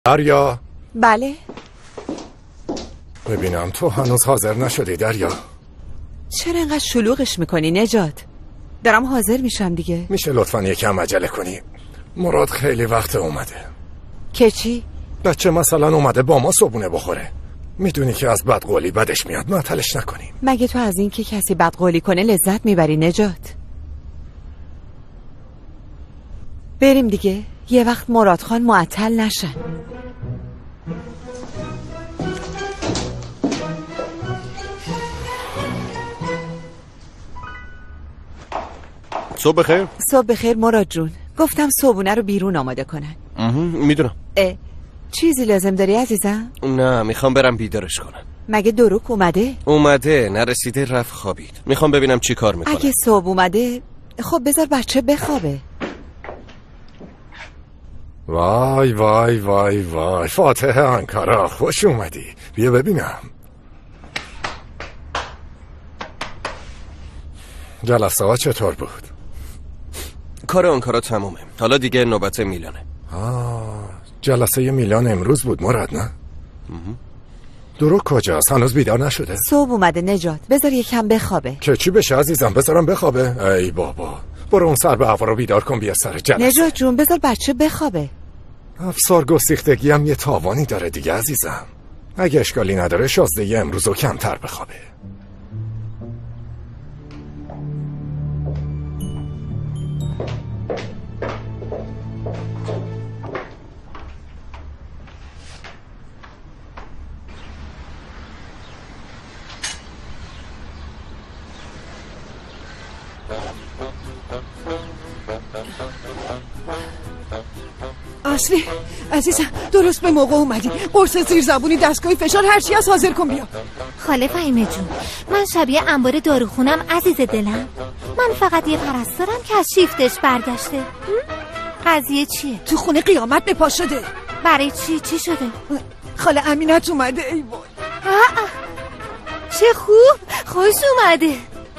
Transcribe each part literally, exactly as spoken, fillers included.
دریا. بله. ببینم تو هنوز حاضر نشدی دریا. چرا اینقدر شلوغش میکنی نجات؟ دارم حاضر میشم دیگه. میشه لطفاً یکم عجله کنی؟ مراد خیلی وقت اومده. که چی؟ بچه مثلا اومده با ما صبونه بخوره. میدونی که از بدقولی بدش میاد، معطلش نکنیم. مگه تو از این که کسی بدقولی کنه لذت میبری نجات؟ بریم دیگه، یه وقت مراد خان معطل نشن. صبح بخیر. صبح بخیر مراد جون. گفتم صبحونه رو بیرون آماده کنن. میدونم. اه چیزی لازم داری عزیزم؟ نه میخوام برم بیدارش کنم. مگه دروک اومده؟ اومده، نرسیده رفت خوابید. میخوام ببینم چی کار میکنه. اگه صبح اومده خب بذار بچه بخوابه. وای وای وای وای فاتح آنکارا، خوش اومدی. بیا ببینم. جلسه ها چطور بود؟ کار آنکارا تمومه، حالا دیگه نوبت میلانه. آه جلسه میلان امروز بود مراد نه؟ دروک کجاست؟ هنوز بیدار نشده؟ صبح اومده نجات، بذار یکم بخوابه. که چی بشه عزیزم؟ بذارم بخوابه؟ ای بابا برو اون سر به هوا رو بیدار کن بیا سر جلسه. نجات جون بذار بچه بخوابه. افسار گسیختگی هم یه تاوانی داره دیگه عزیزم. اگه اشکالی نداره شازده امروز رو کمتر بخوابه. اصلی عزیزم درست به موقع اومدی. قرص زیر زبونی، دستگاهی فشار، هرچی از حاضر کن بیا. خاله فهیمه جون، من شبیه انبار داروخونم عزیز دلم. من فقط یه پرستارم که از شیفتش برگشته. قضیه چیه؟ تو خونه قیامت به پا شده. برای چی؟ چی شده؟ خاله امینت اومده. ای وای چه خوب، خوش اومده.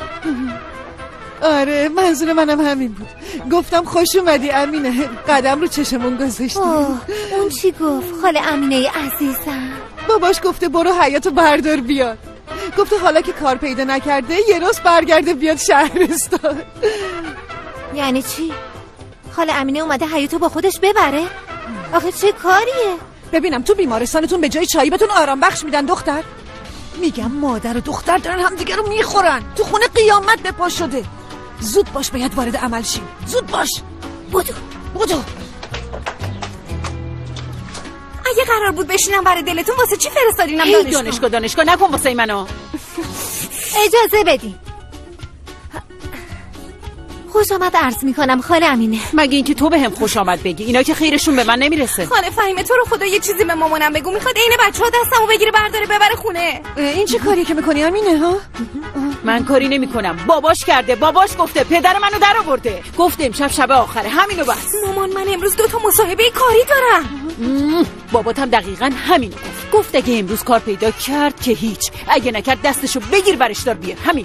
آره منظور منم همین بود. گفتم خوش اومدی امینه، قدم رو چشمون گذاشتی. اون چی گفت خاله امینه عزیزم؟ باباش گفته برو حیاتو بردار بیاد. گفته حالا که کار پیدا نکرده یه روز برگرده بیاد شهرستان. یعنی چی؟ خاله امینه اومده حیاتو با خودش ببره؟ آخه چه کاریه؟ ببینم تو بیمارستانتون به جای چایی بهتون آرام بخش میدن دختر؟ میگم مادر و دختر دارن همدیگه رو میخورن. تو خونه قیامت به پا شده. زود باش باید وارد عمل شیم. زود باش. بودو بودو. اگه قرار بود بشینم برای دلتون واسه چی فرستادینم دانشگاه؟ دانشگاه دانشگاه نکن واسه منو. اجازه بدین. خوش آمد عرض میکنم خاله امینه. مگه اینکه تو بهم خوش آمد بگی؟ اینا که خیرشون به من نمیرسه. خاله فهیمه تو رو خدا یه چیزی به مامانم بگو، میخواد عین بچه‌ها دستمو بگیره برداره ببره خونه. این چه کاری که میکنی امینه ها؟ من کاری نمیکنم، باباش کرده. باباش گفته، پدر منو در آورده. گفته امشب شب آخره، همینو بس. مامان من امروز دو تا مصاحبه کاری دارم. باباتم دقیقاً همین گفت. گفت اگه امروز کار پیدا کرد که هیچ، اگه نکرد دستشو بگیر برش دار بیار. همین.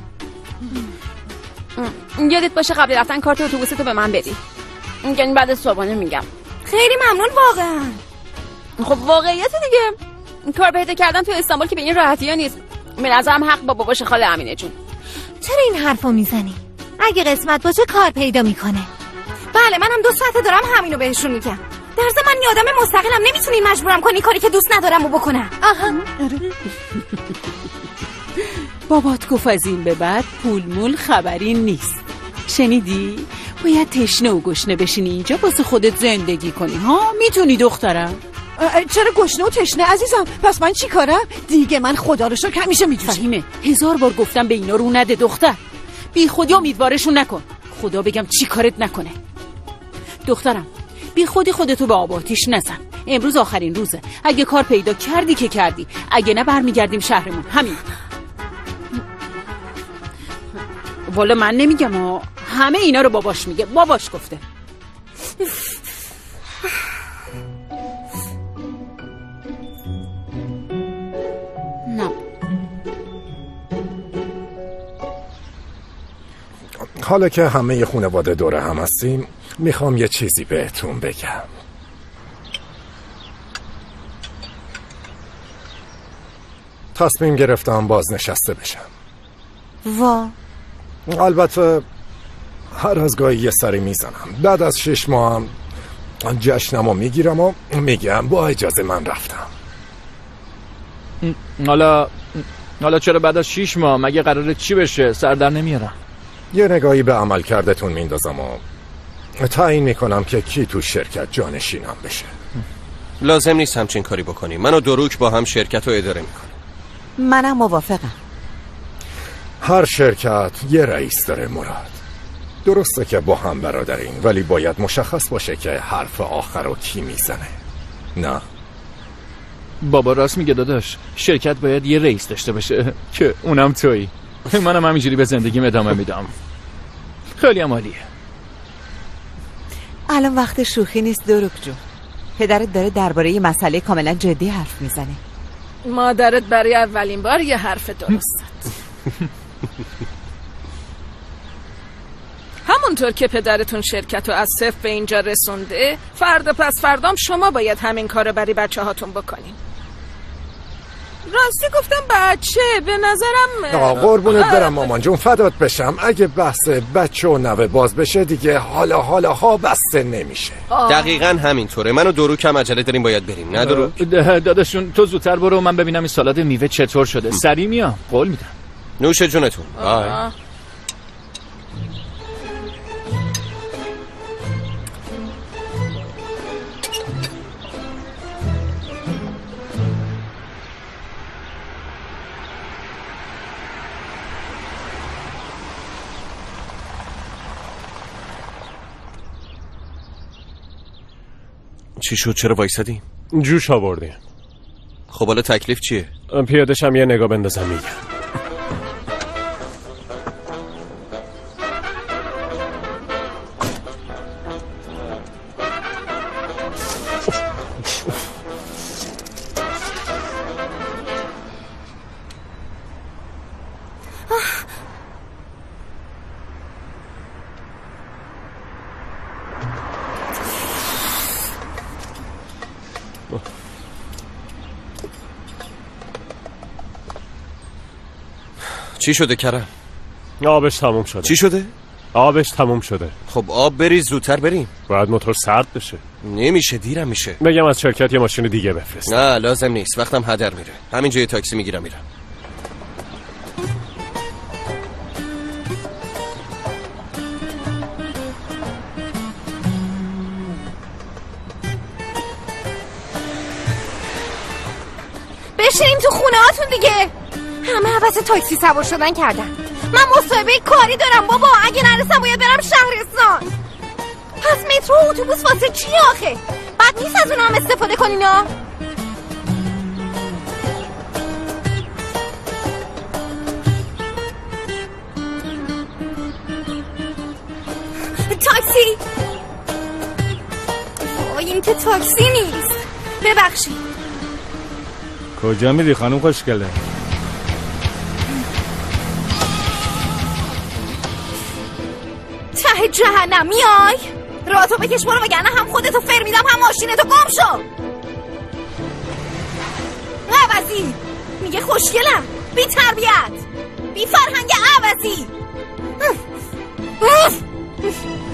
یادت باشه قبل رفتن کارت اتوبوستو به من بدی. یعنی بعد صبحانه میگم. خیلی ممنون واقعا. خب واقعیت دیگه. کار پیدا کردن تو استانبول که به این راحتی ها نیست. به نظرم حق با باباش خاله امینه جون. چرا این حرفو میزنی؟ اگه قسمت باشه کار پیدا میکنه. بله منم دو ساعته دارم همینو بهشون میگم. در ضمن من یه آدم مستقلم، نمیتونی مجبورم کنی کاری که دوست ندارم و بکنم. آها. بابات گفت از این به بعد پول مول خبری نیست. شنیدی؟ باید تشنه و گشنه بشینی اینجا واسه خودت زندگی کنی. ها میتونی دخترم؟ چرا گشنه و تشنه عزیزم؟ پس من چی کارم؟ دیگه من خدا رو شکر همیشه میجوشم. فهیمه هزار بار گفتم به اینا رو نده دختر. بی خودی امیدوارشون نکن. خدا بگم چی کارت نکنه. دخترم بی خودی خودتو به آب آتیش نزن. امروز آخرین روزه. اگه کار پیدا کردی که کردی، اگه نه برمیگردیم شهرمون. همین. والا من نمیگم ها، همه اینا رو باباش میگه. باباش گفته. نه حالا که همه خانواده دوره هم هستیم میخوام یه چیزی بهتون بگم. تصمیم گرفتم بازنشسته بشم. وا البته هر از گاهی یه سری میزنم. بعد از شش ماه هم جشنمو میگیرم و میگم با اجازه من رفتم. حالا حالا چرا بعد از شش ماه؟ مگه قراره چی بشه؟ سر در نمیارم. یه نگاهی به عمل کردتون میندازم و تعیین میکنم که کی تو شرکت جانشینم بشه. لازم نیست همچین کاری بکنیم. من و دروک با هم شرکت رو اداره میکنیم. منم موافقم. هر شرکت یه رئیس داره مراد. درسته که با هم برادرین، ولی باید مشخص باشه که حرف آخر رو کی میزنه. نه بابا راست میگه داداش، شرکت باید یه رئیس داشته باشه که اونم تویی. منم همینجوری به زندگیم ادامه میدم. خیلی هم عالیه. الان وقت شوخی نیست دروک جون. پدرت داره درباره یه مسئله کاملا جدی حرف میزنه. مادرت برای اولین بار یه حرف درست زد. همونطور که پدرتون شرکت رو از صفر به اینجا رسونده، فردا پس فردام شما باید همین کارو برای بچه هاتون بکنین. راستی گفتم بچه، به نظرم آقا قربونت برم مامان جون، فدات بشم. اگه بحث بچه و نوه باز بشه دیگه حالا حالا ها بسته نمیشه. دقیقاً همینطوره. من و دروک هم عجله داریم باید بریم. نه دروک؟ داداشون تو زودتر برو، من ببینم این سالاد میوه چطور شده. سریع میام، قول میدم. نوش جونتون. آه. چی شد؟ چرا وایسادی؟ جوش آوردیم. خب حالا تکلیف چیه؟ پیاده‌شم یه نگاه بندازم میگم. چی شده کرم؟ آبش تموم شده. چی شده؟ آبش تموم شده. خب آب بریز، زودتر بریم. باید موتور سرد بشه. نمیشه، دیرم میشه. بگم از شرکت یه ماشین دیگه بفرست. نه لازم نیست، وقتم هدر میره. همینجا یه تاکسی میگیرم میرم. بشینین تو خونه هاتون دیگه. همه حوض تاکسی سوار شدن کردن. من مصاحبه کاری دارم بابا. اگه نرسم باید برم شهرستان. پس مترو و اتوبوس واسه چی آخه؟ بعد نیست از اونا هم استفاده کنین ها؟ تاکسی. وای این که تاکسی نیست. ببخشید. کجا میری خانم خوشگله؟ ته جهنم میای؟ راتو بکش برو، وگرنه هم خودتو فر میدم هم ماشینتو. گم شو. عوضی میگه خوشگلم. بی تربیت، بی فرهنگ عوضی.